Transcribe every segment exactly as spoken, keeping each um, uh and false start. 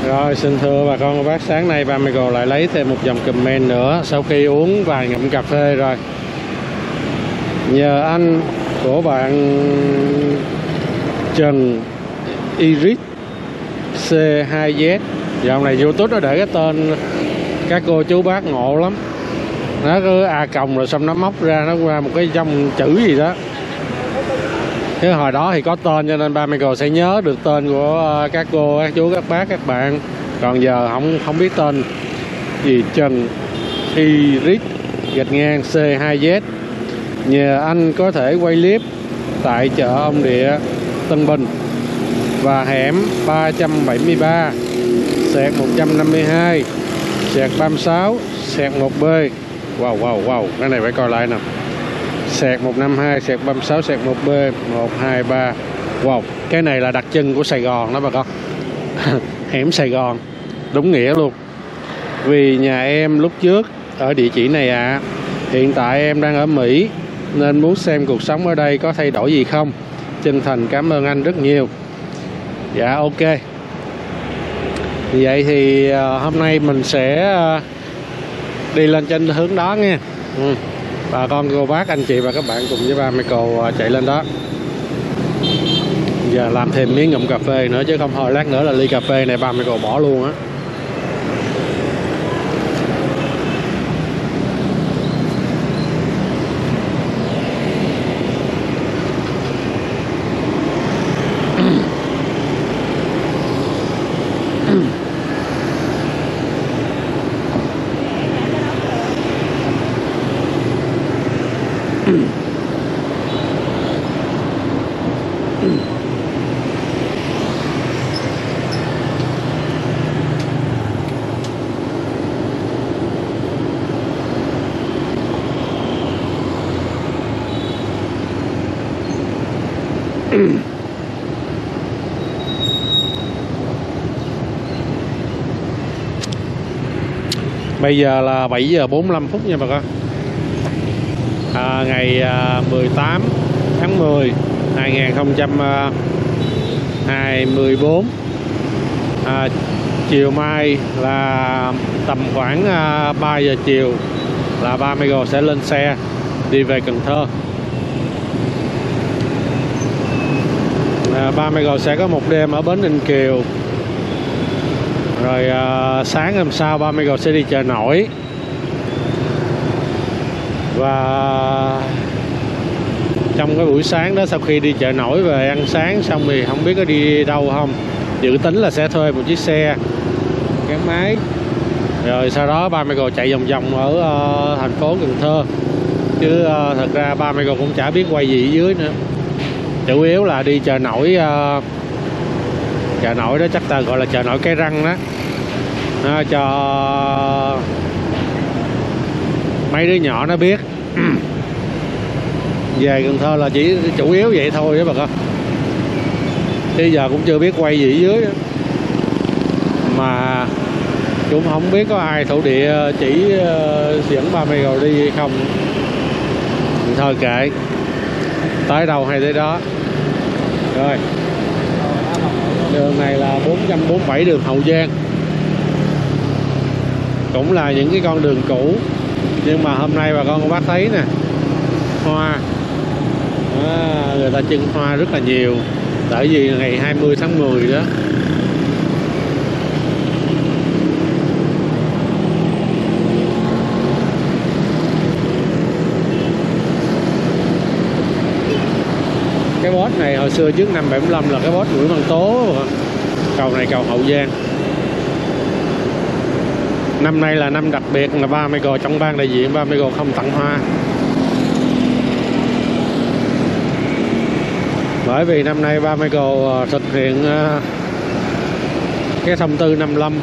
Rồi, xin thưa bà con cô bác, sáng nay ba Michael lại lấy thêm một dòng comment nữa sau khi uống vài ngụm cà phê rồi. Nhờ anh của bạn Trần Iris C hai Z. Dạo này YouTube nó để cái tên các cô chú bác ngộ lắm. Nó cứ A còng rồi xong nó móc ra, nó ra một cái dòng chữ gì đó. Cái hồi đó thì có tên cho nên ba Michael sẽ nhớ được tên của các cô, các chú, các bác, các bạn. Còn giờ không không biết tên gì. Trần Iris gạch ngang C hai Z. Nhờ anh có thể quay clip tại chợ Ông Địa Tân Bình và hẻm ba trăm bảy mươi ba xẹt một trăm năm mươi hai xẹt ba mươi sáu xẹt một B. Wow wow wow, cái này phải coi lại nè. Xẹt một năm hai xẹt ba mươi sáu xẹt một B một hai ba. Wow, cái này là đặc trưng của Sài Gòn đó bà con. Hẻm Sài Gòn đúng nghĩa luôn. Vì nhà em lúc trước ở địa chỉ này ạ. À. Hiện tại em đang ở Mỹ nên muốn xem cuộc sống ở đây có thay đổi gì không. Chân thành cảm ơn anh rất nhiều. Dạ ok. Vậy thì uh, hôm nay mình sẽ uh, đi lên trên hướng đó nha. Ừ. Bà con cô bác anh chị và các bạn cùng với ba Michael uh, chạy lên đó. Giờ làm thêm miếng ngụm cà phê nữa chứ không thôi lát nữa là ly cà phê này ba Michael bỏ luôn á. Bây giờ là bảy giờ bốn mươi lăm phút nha bà con. À, ngày à, mười tám tháng mười năm hai nghìn không trăm hai mươi tư. À, chiều mai là tầm khoảng à, ba giờ chiều là ba Michael sẽ lên xe đi về Cần Thơ. À, ba Michael sẽ có một đêm ở bến Ninh Kiều. Rồi à, sáng hôm sau ba Michael sẽ đi chợ nổi. Và trong cái buổi sáng đó, sau khi đi chợ nổi về ăn sáng xong thì không biết có đi đâu không. Dự tính là sẽ thuê một chiếc xe gắn máy. Rồi sau đó ba Michael chạy vòng vòng ở uh, thành phố Cần Thơ. Chứ uh, thật ra ba Michael cũng chả biết quay gì ở dưới nữa. Chủ yếu là đi chợ nổi. Uh, chợ nổi đó chắc ta gọi là chợ nổi Cái Răng đó. Nó cho mấy đứa nhỏ nó biết. Về Cần Thơ là chỉ chủ yếu vậy thôi đó bà con. Chứ giờ cũng chưa biết quay gì ở dưới đó. Mà cũng không biết có ai thổ địa chỉ dẫn ba Michael đi hay không. Thôi kệ, tới đâu hay tới đó. Rồi, đường này là bốn trăm bốn mươi bảy đường Hậu Giang. Cũng là những cái con đường cũ. Nhưng mà hôm nay bà con cô bác thấy nè, hoa à, người ta trưng hoa rất là nhiều. Tại vì ngày hai mươi tháng mười đó. Cái boss này hồi xưa trước năm bảy mươi lăm là cái boss Nguyễn Văn Tố. Cầu này cầu Hậu Giang. Năm nay là năm đặc biệt là ba Michael trong ban đại diện ba Michael không tặng hoa. Bởi vì năm nay ba Michael thực hiện cái thông tư năm mươi lăm.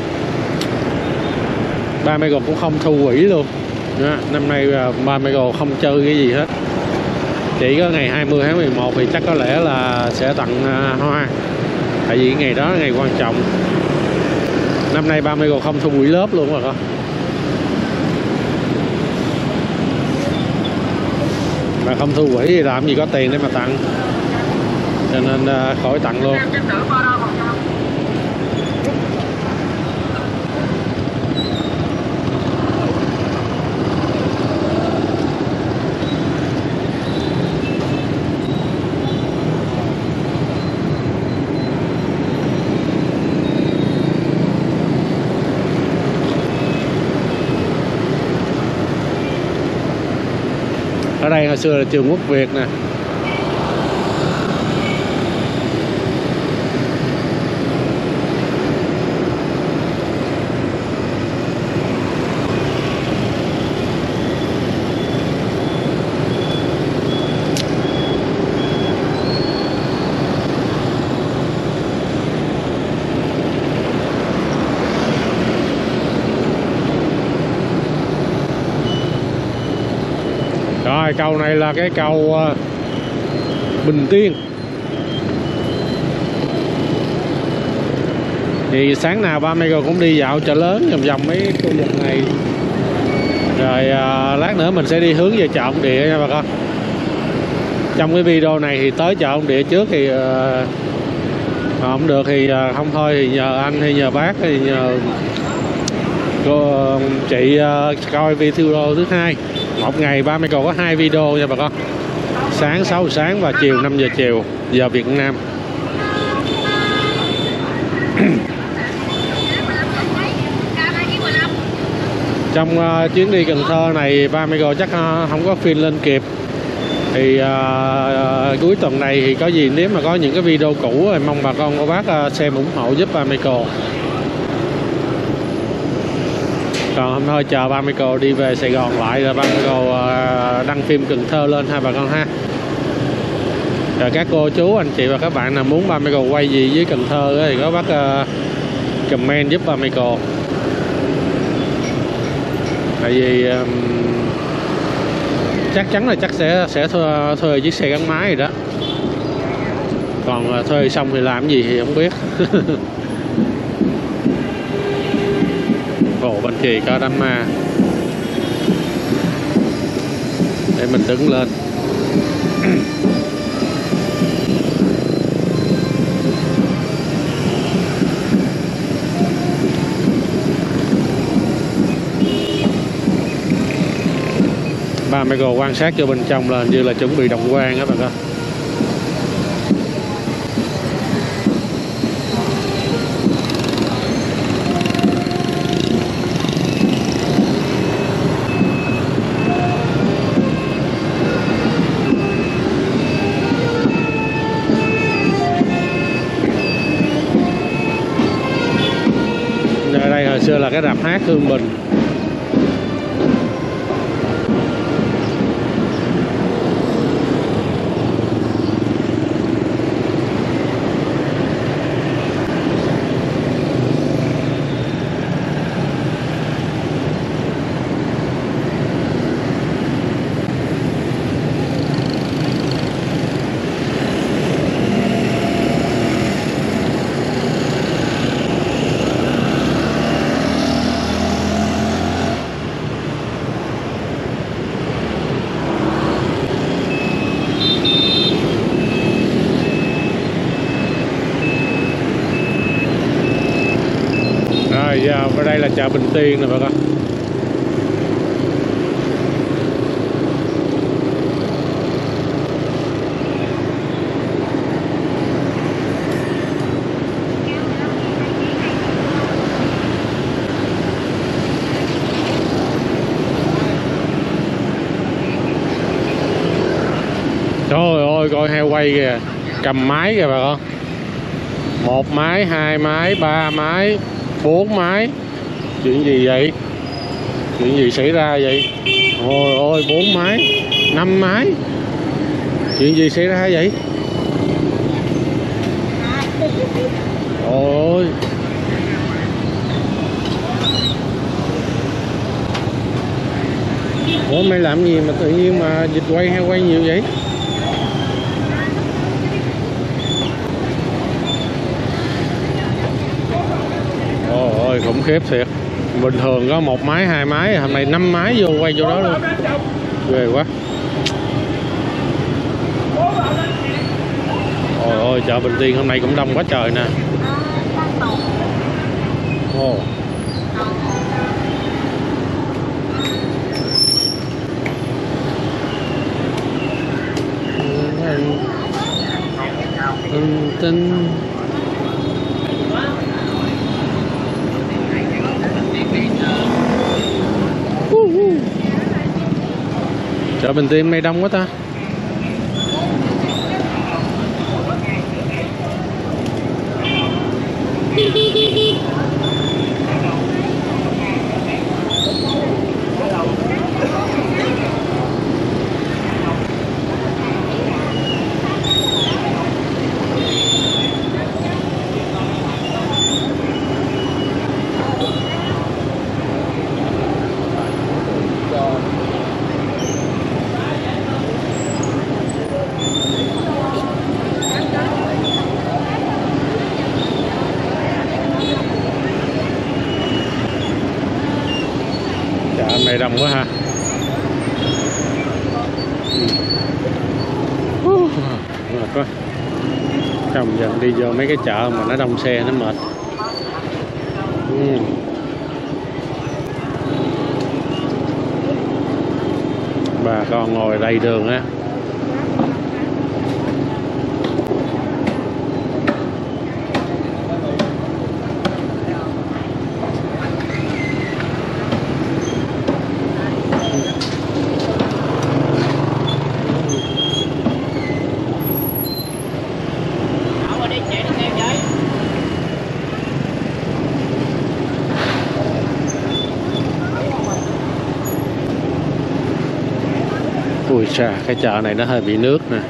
Ba Michael cũng không thu quỹ luôn. Năm nay ba Michael không chơi cái gì hết. Chỉ có ngày hai mươi tháng mười một thì chắc có lẽ là sẽ tặng hoa. Tại vì ngày đó là ngày quan trọng. Năm nay ba Michael không thu quỹ lớp luôn rồi con. Mà không thu quỹ thì làm gì có tiền để mà tặng. Cho nên uh, khỏi tặng luôn. đây hồi xưa là trường Quốc Việt nè. Rồi cầu này là cái cầu uh, Bình Tiên. Thì sáng nào ba Michael cũng đi dạo chợ lớn vòng vòng mấy khu vực này. Rồi uh, lát nữa mình sẽ đi hướng về chợ Ông Địa nha bà con. Trong cái video này thì tới chợ Ông Địa trước thì uh, không được thì uh, không thôi thì nhờ anh hay nhờ bác hay nhờ cô chị uh, coi video thứ hai. Một ngày ba Michael có hai video nha bà con. Sáng sáu giờ sáng và chiều năm giờ chiều giờ Việt Nam. Trong uh, chuyến đi Cần Thơ này ba Michael chắc uh, không có phim lên kịp. Thì uh, uh, cuối tuần này thì có gì nếu mà có những cái video cũ thì mong bà con cô bác uh, xem ủng hộ giúp ba Michael. Còn hôm thôi chờ ba Michael đi về Sài Gòn lại rồi ba Michael uh, đăng phim Cần Thơ lên hai bà con ha. Rồi các cô chú anh chị và các bạn nào muốn ba Michael quay gì với Cần Thơ thì có bác uh, comment giúp ba Michael. Tại vì um, chắc chắn là chắc sẽ sẽ thuê, thuê chiếc xe gắn máy rồi đó. Còn uh, thuê xong thì làm gì thì không biết. Ồ, bên kia có đám ma để mình đứng lên. Ba Michael quan sát cho bên trong là như là chuẩn bị động quan đó bà con. Đây hồi xưa là cái rạp hát Hương Bình. Rồi giờ ở đây là chợ Bình Tiên nè bà con. Trời ơi coi heo quay kìa, cầm máy kìa bà con. Một máy, hai máy, ba máy, bốn máy. Chuyện gì vậy? Chuyện gì xảy ra vậy? Ôi ôi, bốn máy, năm máy. Chuyện gì xảy ra vậy? Ôi. Ủa mày làm gì mà tự nhiên mà dịch quay hay quay nhiều vậy? Ôi ôi khủng khiếp thiệt. Bình thường có một máy hai máy, hôm nay năm máy vô quay vô đó luôn. Ghê quá. Ôi ôi chợ Bình Tiên hôm nay cũng đông quá trời nè. Ồ. Tinh tinh. Chợ Bình Tiên nay đông quá ta. Này đông quá ha. Có chồng dần đi vô mấy cái chợ mà nó đông xe nó mệt. Ừ. Bà con ngồi đầy đường á. Ui chà, cái chợ này nó hơi bị nước nè.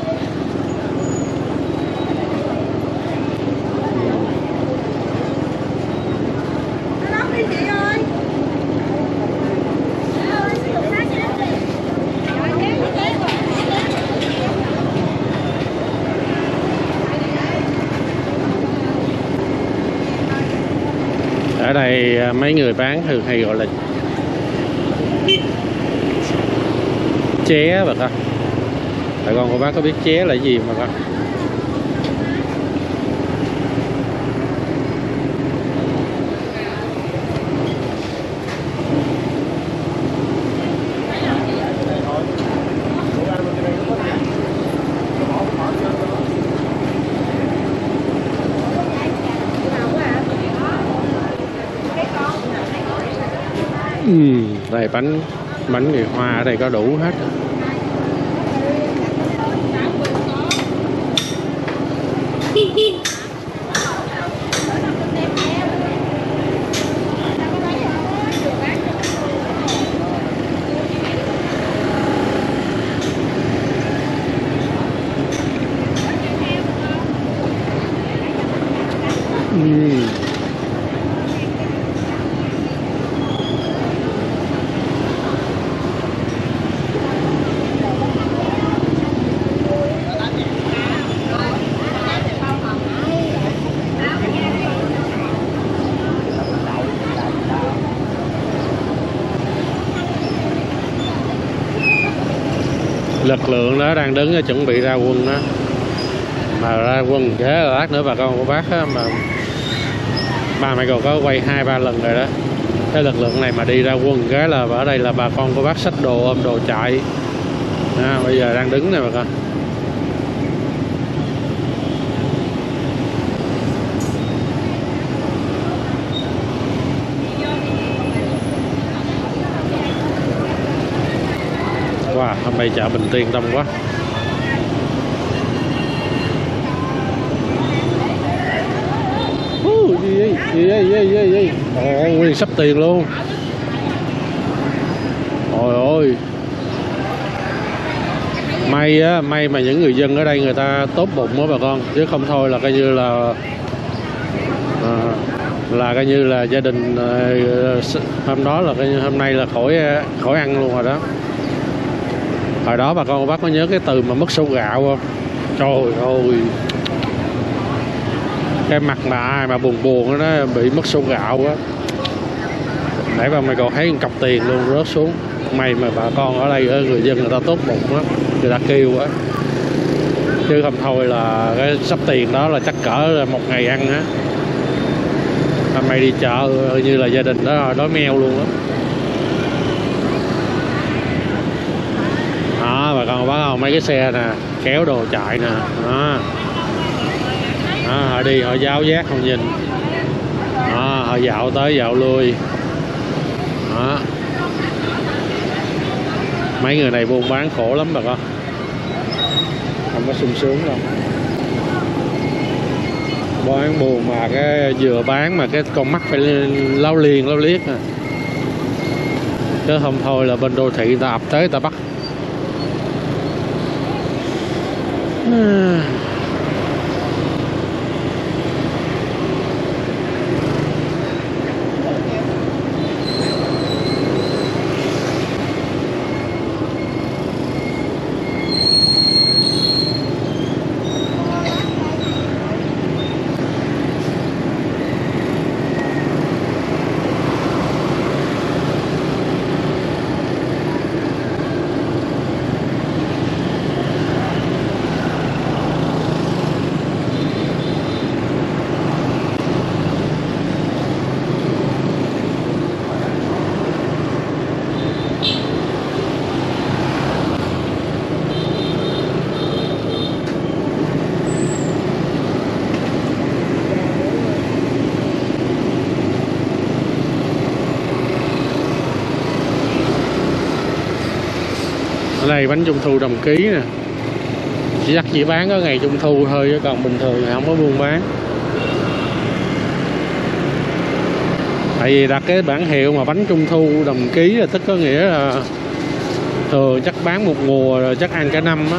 Ở đây mấy người bán thường hay gọi là ché bà con. Bà con cô bác có biết ché là gì mà con? Ừ, đây bánh bánh người Hoa ở đây có đủ hết. Ừ. Lực lượng đó đang đứng ở chuẩn bị ra quân đó, mà ra quân thế là lát nữa bà con của bác á, mà ba mẹ còn có quay hai ba lần rồi đó. Cái lực lượng này mà đi ra quân cái là ở đây là bà con của bác xách đồ ôm đồ chạy à, bây giờ đang đứng nè bà con. Wow, hôm nay chợ Bình Tiên đông quá. Uh, gì gì gì gì gì gì ồ, nguyên sắp tiền luôn. Ôi ôi, may á, may mà những người dân ở đây người ta tốt bụng đó bà con, chứ không thôi là coi như là à, là coi như là gia đình uh, hôm đó là coi như hôm nay là khỏi khỏi ăn luôn rồi đó. Hồi đó bà con bác có nhớ cái từ mà mất sổ gạo không? Trời ơi, cái mặt mà ai mà buồn buồn đó, nó bị mất sổ gạo á, để mà mày còn thấy cọc tiền luôn rớt xuống. May mà bà con ở đây người dân người ta tốt bụng lắm, người ta kêu á, chứ không thôi là cái sắp tiền đó là chắc cỡ một ngày ăn á. Mày đi chợ như là gia đình đó đói meo luôn á. Đó, bà con bác không, mấy cái xe nè kéo đồ chạy nè đó. Đó, họ đi họ giáo giác không nhìn đó, họ dạo tới dạo lui đó. Mấy người này buôn bán khổ lắm bà con, không có sung sướng đâu. Bán buồn mà cái vừa bán mà cái con mắt phải lau liền lau liếc à. Chứ không thôi là bên đô thị người ta ập tới người ta bắt. Ở đây bánh trung thu đồng ký nè, chỉ chắc chỉ bán có ngày trung thu thôi, chứ còn bình thường thì không có buôn bán. Tại vì đặt cái bản hiệu mà bánh trung thu đồng ký là tức có nghĩa là thường chắc bán một mùa rồi chắc ăn cả năm á.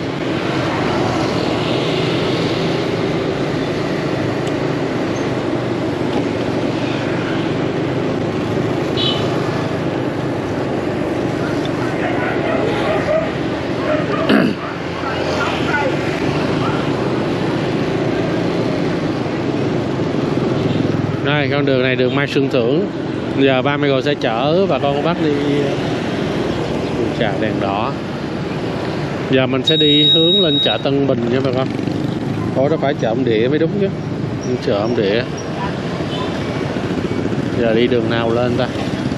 Đây, con đường này đường Mai Xuân Thưởng. Giờ ba mươi rồi sẽ chở bà con bác đi chợ đèn đỏ. Giờ mình sẽ đi hướng lên chợ Tân Bình nha bà con. Ủa đó phải chợ Ông Địa mới đúng chứ. Chợ Ông Địa. Giờ đi đường nào lên ta?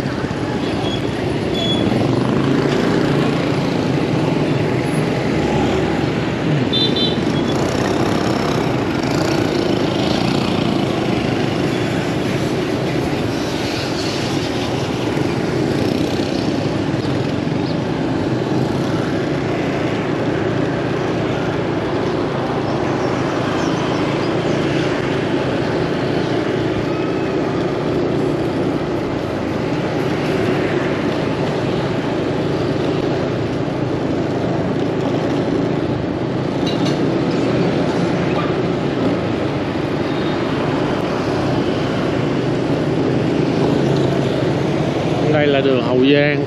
Đây là đường Hậu Giang.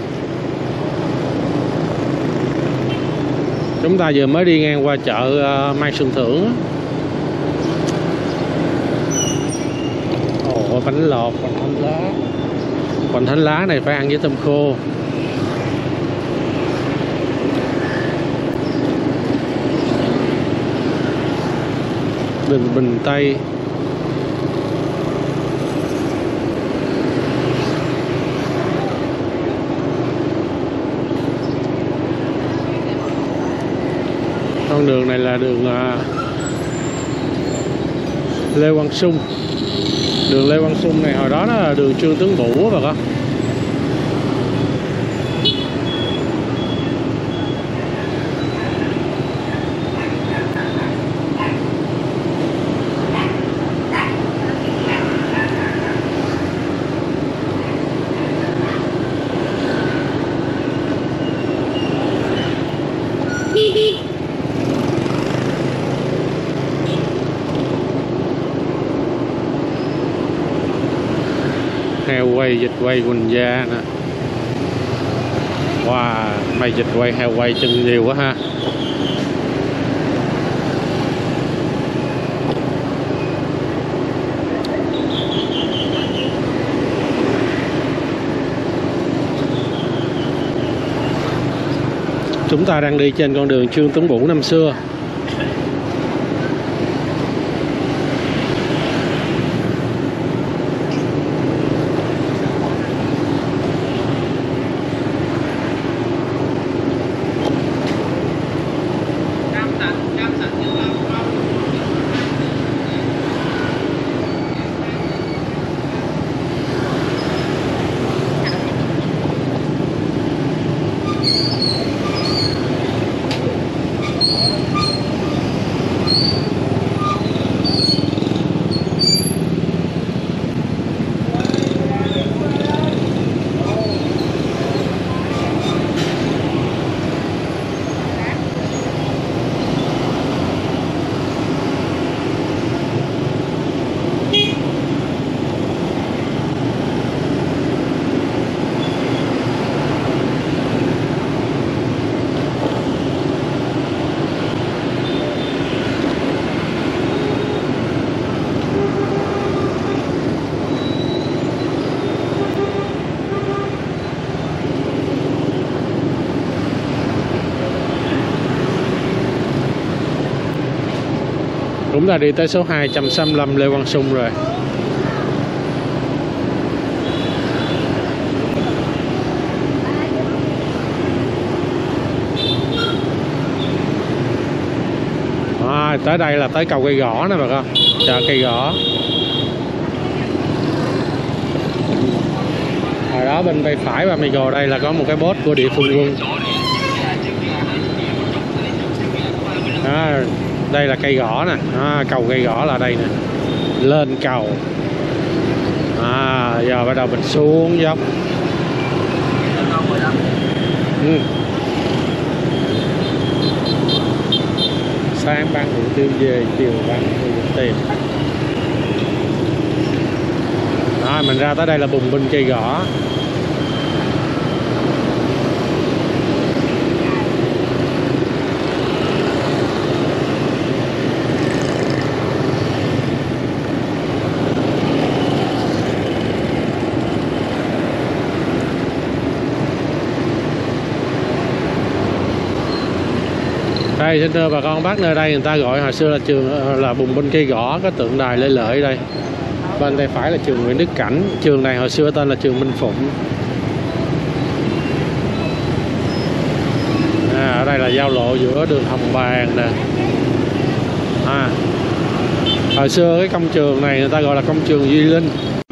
Chúng ta vừa mới đi ngang qua chợ Mai Xuân Thưởng. Ồ, bánh lọt, bánh thánh lá. Bánh thánh lá này phải ăn với tôm khô. Bình Bình Tây. Con đường này là đường uh, Lê Quang Sung. Đường Lê Quang Sung này hồi đó nó là đường Trương Tướng Vũ bà con. Heo quay, vịt quay Quỳnh Gia nè. Wow, mày vịt quay, heo quay chân nhiều quá ha. Chúng ta đang đi trên con đường Trương Tuấn Vũ năm xưa. Chúng ta đi tới số hai trăm sáu mươi lăm Lê Quang Sung rồi. À, tới đây là tới cầu Cây Gõ nè bà con, chợ Cây Gõ. Ở đó bên tay phải và Migo đây là có một cái boss của địa phương quân. À, đây là Cây Gõ nè, à, cầu Cây Gõ là đây nè, lên cầu. À, giờ bắt đầu mình xuống dốc. Ừ. Sáng bán hủ tiếu về, chiều bán hủ tiền. Đó, mình ra tới đây là bùng binh Cây Gõ. Đây, xin thưa bà con bác, nơi đây người ta gọi hồi xưa là trường là bùng binh Cây Gõ, có tượng đài Lê Lợi đây. Bên tay phải là trường Nguyễn Đức Cảnh. Trường này hồi xưa tên là trường Minh Phụng. À, ở đây là giao lộ giữa đường Hồng Bàng nè. À, hồi xưa cái công trường này người ta gọi là công trường Duy Linh.